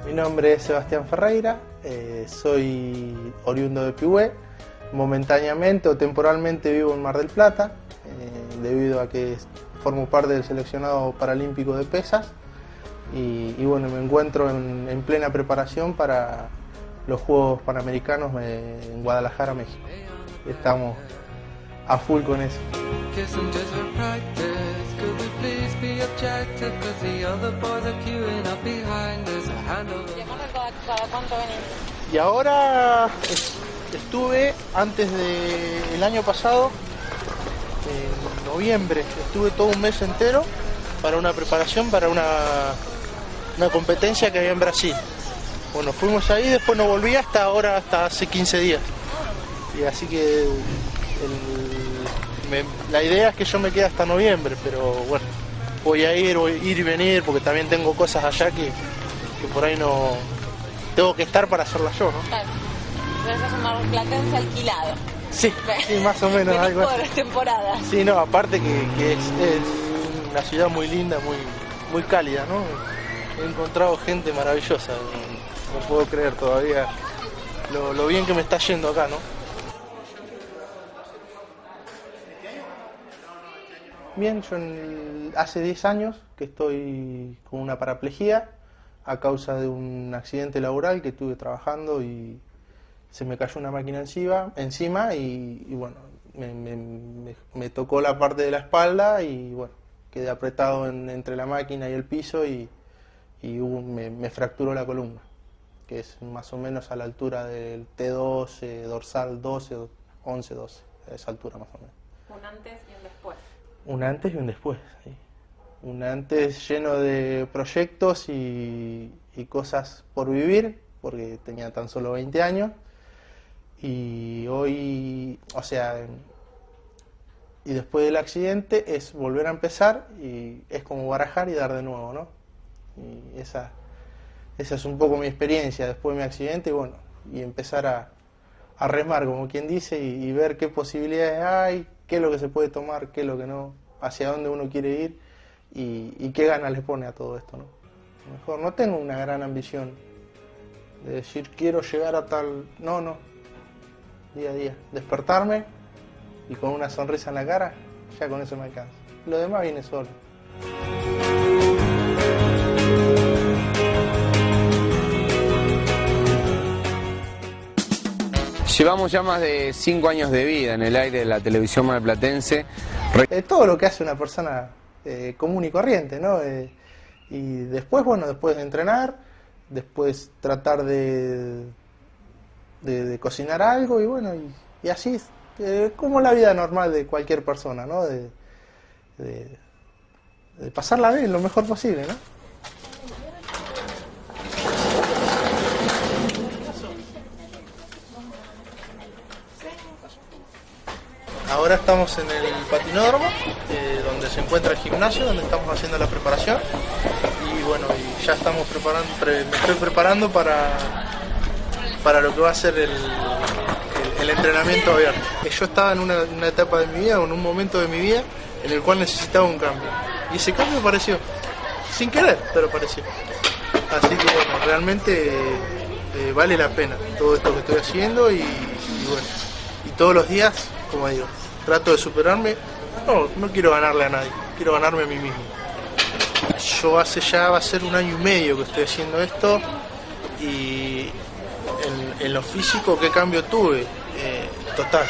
Mi nombre es Sebastián Ferreira, soy oriundo de Pihue. Momentáneamente o temporalmente vivo en Mar del Plata, debido a que formo parte del seleccionado paralímpico de pesas y bueno, me encuentro en plena preparación para los Juegos Panamericanos en Guadalajara, México. Estamos a full con eso. Y ahora estuve, antes del año pasado, en noviembre, estuve todo un mes entero para una preparación para una competencia que había en Brasil. Bueno, fuimos ahí, después no volví hasta ahora, hasta hace 15 días. Y así que la idea es que yo me quede hasta noviembre, pero bueno, voy a ir y venir porque también tengo cosas allá que por ahí no tengo que estar para hacerlas yo, ¿no? Claro. Entonces es un marplatense alquilado. Sí, más o menos algo así. Por temporada. Sí, no, aparte que es una ciudad muy linda, muy cálida, ¿no? He encontrado gente maravillosa, no puedo creer todavía lo bien que me está yendo acá, ¿no? Bien, yo hace 10 años que estoy con una paraplegia a causa de un accidente laboral que estuve trabajando y se me cayó una máquina encima y bueno, me tocó la parte de la espalda y bueno, quedé apretado entre la máquina y el piso y me fracturó la columna, que es más o menos a la altura del T12, dorsal 12, 11, 12, a esa altura más o menos. Un antes y un después. Un antes y un después, sí. Un antes lleno de proyectos y cosas por vivir, porque tenía tan solo 20 años. Y hoy, o sea, y después del accidente es volver a empezar y es como barajar y dar de nuevo, ¿no? Y esa es un poco mi experiencia después de mi accidente y bueno, y empezar a remar, como quien dice, y ver qué posibilidades hay, qué es lo que se puede tomar, qué es lo que no, hacia dónde uno quiere ir y qué ganas le pone a todo esto, ¿no? A lo mejor no tengo una gran ambición de decir quiero llegar a tal... No. Día a día. Despertarme y con una sonrisa en la cara, ya con eso me alcanza. Lo demás viene solo. Llevamos ya más de 5 años de vida en el aire de la televisión marplatense. Todo lo que hace una persona común y corriente, ¿no? Y después, bueno, después de entrenar, después tratar de cocinar algo y bueno, y así es como la vida normal de cualquier persona, ¿no? De pasarla bien lo mejor posible, ¿no? Ahora estamos en el patinódromo, donde se encuentra el gimnasio, donde estamos haciendo la preparación y bueno, y ya estamos me estoy preparando para lo que va a ser el entrenamiento abierto. Yo estaba en una etapa de mi vida, en un momento de mi vida en el cual necesitaba un cambio y ese cambio apareció, sin querer, pero apareció. Así que bueno, realmente vale la pena todo esto que estoy haciendo y bueno, y todos los días, como digo, trato de superarme. No quiero ganarle a nadie, quiero ganarme a mí mismo. Yo hace ya va a ser 1 año y medio que estoy haciendo esto y en lo físico, ¿qué cambio tuve? Total.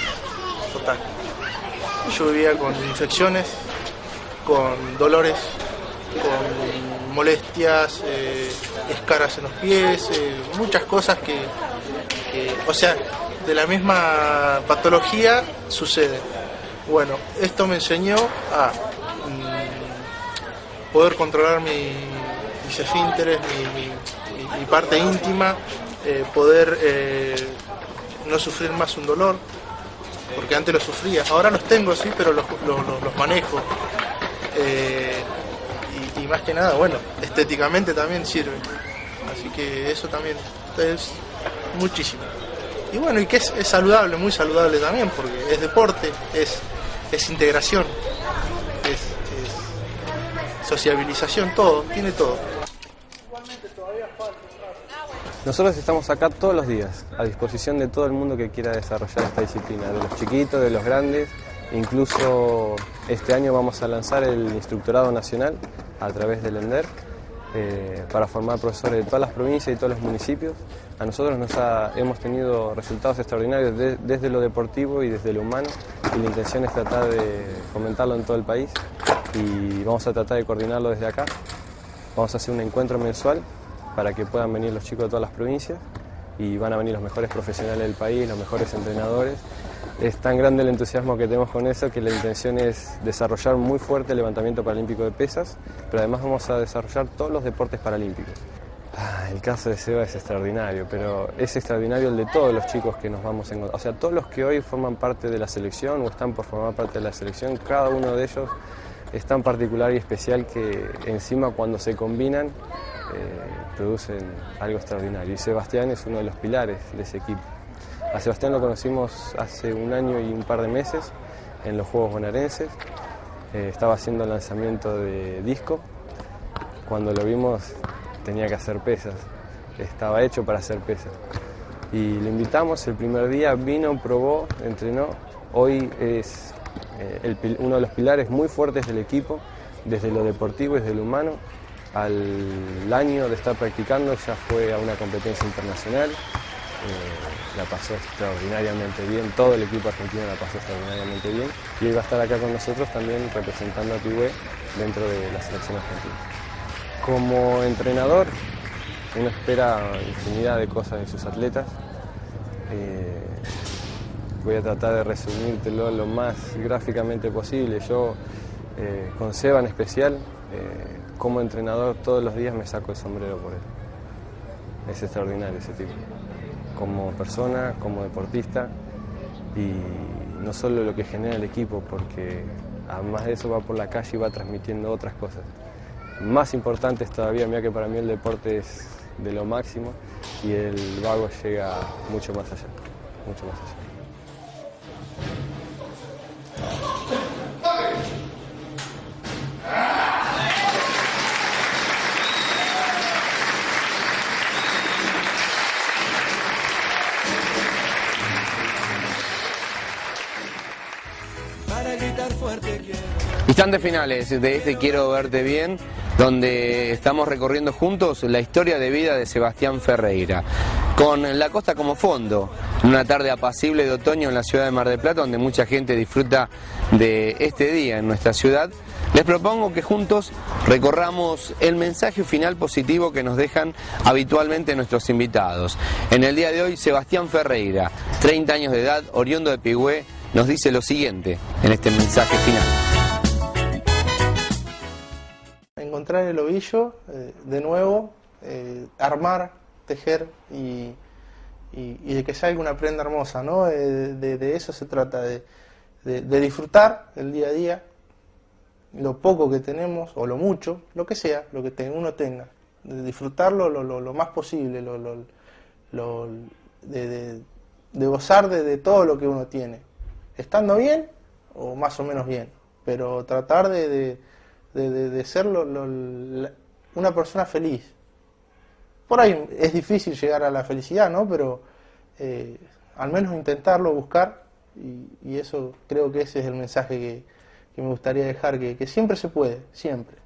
Yo vivía con infecciones, con dolores, con molestias, escaras en los pies, muchas cosas que, o sea, de la misma patología sucede. Bueno, esto me enseñó a poder controlar mis esfínteres, mi parte íntima, poder no sufrir más un dolor, porque antes lo sufría, ahora los tengo sí, pero los manejo, y más que nada, bueno, estéticamente también sirve, así que eso también es muchísimo. Y bueno, y que es saludable, muy saludable también, porque es deporte, es integración, es sociabilización, todo, tiene todo. Igualmente todavía falta. Nosotros estamos acá todos los días, a disposición de todo el mundo que quiera desarrollar esta disciplina, de los chiquitos, de los grandes. Incluso este año vamos a lanzar el Instructorado Nacional a través del ENDER para formar profesores de todas las provincias y todos los municipios. A nosotros hemos tenido resultados extraordinarios desde lo deportivo y desde lo humano, y la intención es tratar de fomentarlo en todo el país, y vamos a tratar de coordinarlo desde acá. Vamos a hacer un encuentro mensual para que puedan venir los chicos de todas las provincias, y van a venir los mejores profesionales del país, los mejores entrenadores. Es tan grande el entusiasmo que tenemos con eso que la intención es desarrollar muy fuerte el levantamiento paralímpico de pesas, pero además vamos a desarrollar todos los deportes paralímpicos. El caso de Seba es extraordinario, pero es extraordinario el de todos los chicos que nos vamos a encontrar. O sea, todos los que hoy forman parte de la selección o están por formar parte de la selección, cada uno de ellos es tan particular y especial que encima cuando se combinan producen algo extraordinario. Y Sebastián es uno de los pilares de ese equipo. A Sebastián lo conocimos hace 1 año y un par de meses en los Juegos Bonaerenses. Estaba haciendo el lanzamiento de disco. Cuando lo vimos tenía que hacer pesas, estaba hecho para hacer pesas. Y lo invitamos, el primer día vino, probó, entrenó. Hoy es uno de los pilares muy fuertes del equipo, desde lo deportivo y desde lo humano. Al año de estar practicando ya fue a una competencia internacional, la pasó extraordinariamente bien, todo el equipo argentino la pasó extraordinariamente bien, y hoy va a estar acá con nosotros también representando a Pigüé dentro de la selección argentina. Como entrenador, uno espera infinidad de cosas de sus atletas. Voy a tratar de resumírtelo lo más gráficamente posible. Yo, con Seba en especial, como entrenador todos los días me saco el sombrero por él. Es extraordinario ese tipo, como persona, como deportista, y no solo lo que genera el equipo, porque además de eso va por la calle y va transmitiendo otras cosas. Más importante es todavía, mira que para mí el deporte es de lo máximo y el vago llega mucho más allá, mucho más allá. Instantes finales de este Quiero Verte Bien, donde estamos recorriendo juntos la historia de vida de Sebastián Ferreira, con la costa como fondo, en una tarde apacible de otoño en la ciudad de Mar del Plata, donde mucha gente disfruta de este día en nuestra ciudad. Les propongo que juntos recorramos el mensaje final positivo que nos dejan habitualmente nuestros invitados. En el día de hoy, Sebastián Ferreira, 30 años de edad, oriundo de Pigüé, nos dice lo siguiente en este mensaje final. Encontrar el ovillo, de nuevo, armar, tejer y de que salga una prenda hermosa, ¿no? De eso se trata, de disfrutar el día a día, lo poco que tenemos o lo mucho, lo que sea, lo que uno tenga, de disfrutarlo lo más posible, de gozar de todo lo que uno tiene, estando bien o más o menos bien, pero tratar de ser una persona feliz. Por ahí es difícil llegar a la felicidad, ¿no? Pero al menos intentarlo, buscar, y eso creo que ese es el mensaje que me gustaría dejar, que siempre se puede, siempre.